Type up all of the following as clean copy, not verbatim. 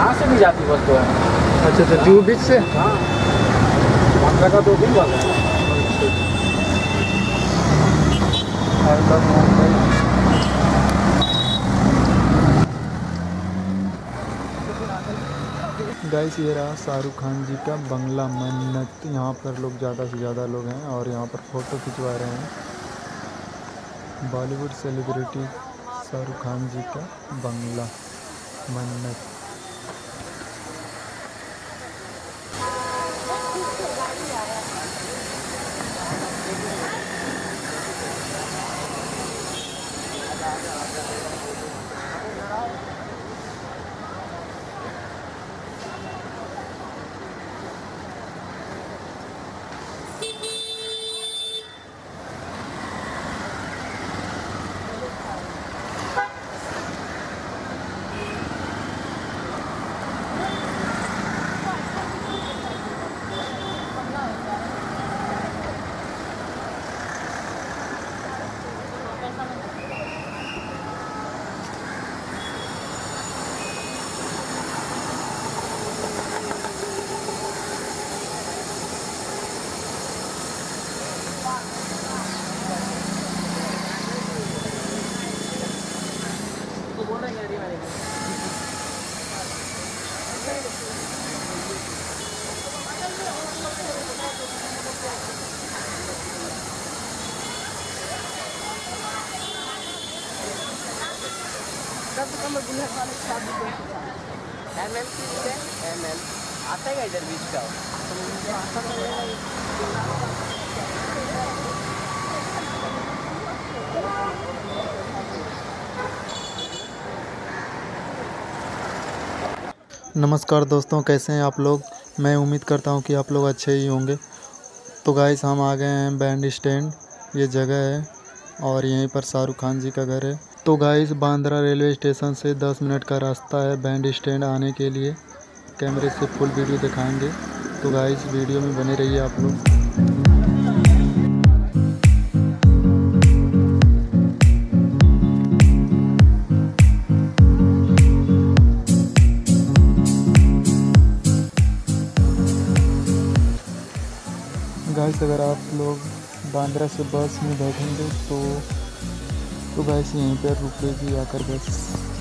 यहाँ से नहीं जाती बस तो है। अच्छा अच्छा, जुहू बीच से। हाँ, बांद्रा का 2 दिन बस है। I love Mumbai. गाइस ये रहा शाहरुख खान जी का बंगला मन्नत। यहाँ पर लोग ज़्यादा से ज़्यादा लोग हैं और यहाँ पर फ़ोटो खिंचवा रहे हैं। बॉलीवुड सेलिब्रिटी शाहरुख खान जी का बंगला मन्नत। आता है इधर बीच का। नमस्कार दोस्तों, कैसे हैं आप लोग। मैं उम्मीद करता हूं कि आप लोग अच्छे ही होंगे। तो गाइस हम आ गए हैं बैंड स्टैंड, ये जगह है और यहीं पर शाहरुख खान जी का घर है। तो गाइस बांद्रा रेलवे स्टेशन से 10 मिनट का रास्ता है बैंड स्टैंड आने के लिए। कैमरे से फुल वीडियो दिखाएंगे, तो गाइस वीडियो में बने रहिए आप लोग। गाइस अगर आप लोग बांद्रा से बस में बैठेंगे तो गाइस यहीं पर रुकेगी आकर बस।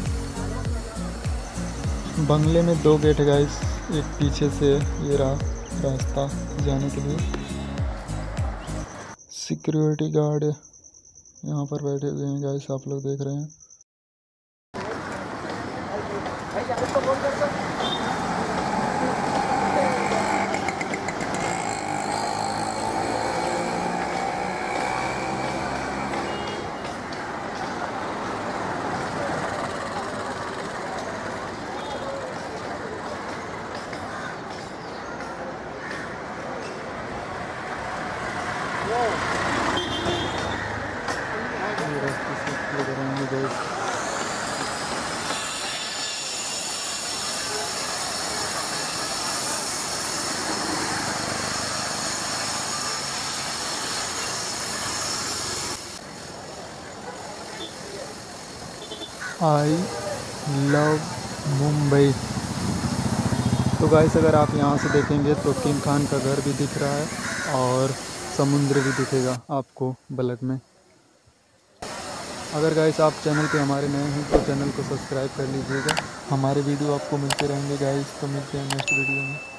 बंगले में 2 गेट है गाइस, एक पीछे से ये रहा रास्ता जाने के लिए। सिक्योरिटी गार्ड यहाँ पर बैठे हुए हैं गाइस, आप लोग देख रहे हैं। ये रास्ते से लेकर आएंगे गाइस। I love Mumbai. तो गाइस अगर आप यहाँ से देखेंगे तो किंग खान का घर भी दिख रहा है और समुद्र भी दिखेगा आपको ब्लैक में। अगर गाइस आप चैनल पे हमारे नए हैं तो चैनल को सब्सक्राइब कर लीजिएगा। हमारे वीडियो आपको मिलते रहेंगे गाइस। तो मिलते हैं नेक्स्ट वीडियो में।